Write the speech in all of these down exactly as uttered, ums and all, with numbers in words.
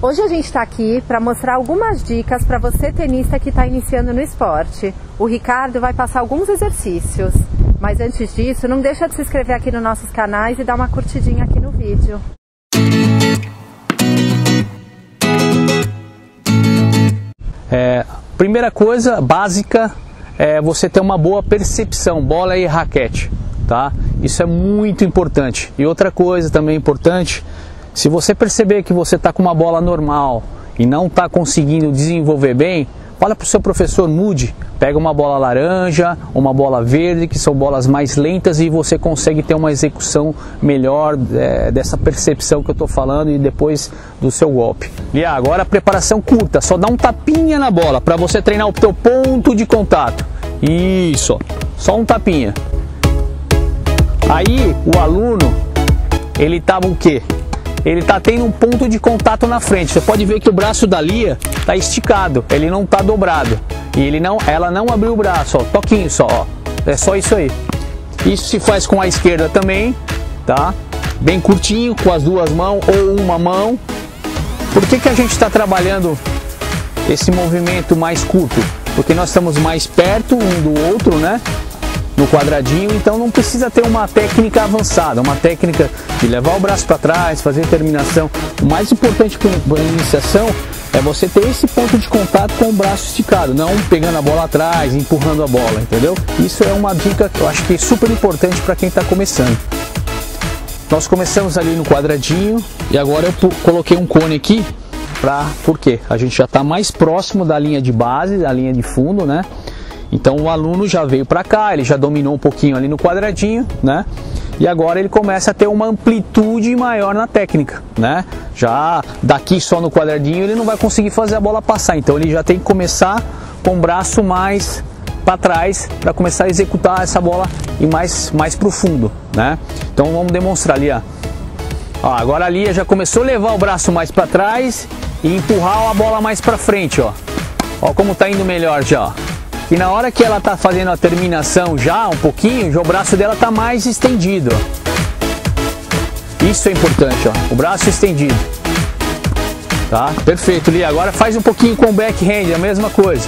Hoje a gente está aqui para mostrar algumas dicas para você tenista que está iniciando no esporte. O Ricardo vai passar alguns exercícios, mas antes disso, não deixa de se inscrever aqui nos nossos canais e dar uma curtidinha aqui no vídeo. É, primeira coisa básica é você ter uma boa percepção, bola e raquete, tá? Isso é muito importante. E outra coisa também importante, se você perceber que você está com uma bola normal e não está conseguindo desenvolver bem, fala para o seu professor, mude, pega uma bola laranja, uma bola verde, que são bolas mais lentas e você consegue ter uma execução melhor é, dessa percepção que eu estou falando e depois do seu golpe. E agora a preparação curta, só dá um tapinha na bola para você treinar o teu ponto de contato. Isso, só um tapinha. Aí o aluno, ele estava o quê? Ele está tendo um ponto de contato na frente. Você pode ver que o braço da Lia está esticado, ele não está dobrado. E ele não, ela não abriu o braço, ó, toquinho só, ó. É só isso aí. Isso se faz com a esquerda também, tá? Bem curtinho, com as duas mãos ou uma mão. Por que que a gente está trabalhando esse movimento mais curto? Porque nós estamos mais perto um do outro, né? No quadradinho, então não precisa ter uma técnica avançada, uma técnica de levar o braço para trás, fazer terminação. O mais importante para a iniciação é você ter esse ponto de contato com o braço esticado, não pegando a bola atrás, empurrando a bola, entendeu? Isso é uma dica que eu acho que é super importante para quem está começando. Nós começamos ali no quadradinho e agora eu coloquei um cone aqui, pra, por quê? A gente já está mais próximo da linha de base, da linha de fundo, né? Então o aluno já veio para cá, ele já dominou um pouquinho ali no quadradinho, né? E agora ele começa a ter uma amplitude maior na técnica, né? Já daqui só no quadradinho ele não vai conseguir fazer a bola passar, então ele já tem que começar com o braço mais para trás para começar a executar essa bola e mais mais profundo, né? Então vamos demonstrar ali, ó. Ó, agora a Lia já começou a levar o braço mais para trás e empurrar a bola mais para frente, ó. Ó como tá indo melhor já, ó. E na hora que ela está fazendo a terminação já um pouquinho, já o braço dela está mais estendido. Ó. Isso é importante, ó, o braço estendido. Tá? Perfeito, Lia. Agora faz um pouquinho com o backhand, a mesma coisa.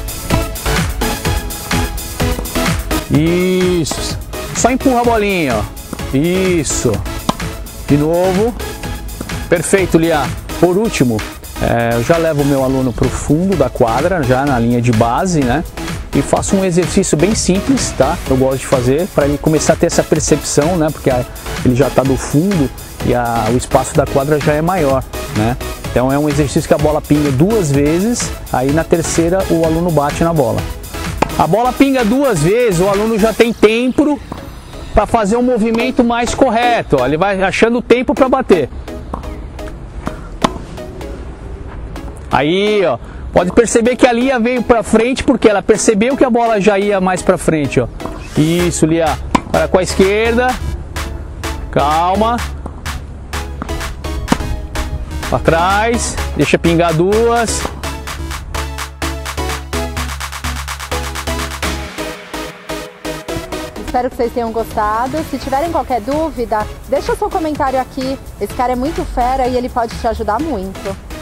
Isso. Só empurra a bolinha, ó. Isso. De novo. Perfeito, Lia. Por último, é, eu já levo o meu aluno para o fundo da quadra, já na linha de base, né? E faço um exercício bem simples, tá? Eu gosto de fazer para ele começar a ter essa percepção, né? Porque a, ele já está do fundo e a, o espaço da quadra já é maior, né? Então é um exercício que a bola pinga duas vezes, aí na terceira o aluno bate na bola. A bola pinga duas vezes, o aluno já tem tempo para fazer um movimento mais correto, ó. Ele vai achando tempo para bater. Aí, ó. Pode perceber que a Lia veio para frente porque ela percebeu que a bola já ia mais para frente, ó. Isso, Lia. Para com a esquerda. Calma. Para trás. Deixa pingar duas. Espero que vocês tenham gostado. Se tiverem qualquer dúvida, deixa seu comentário aqui. Esse cara é muito fera e ele pode te ajudar muito.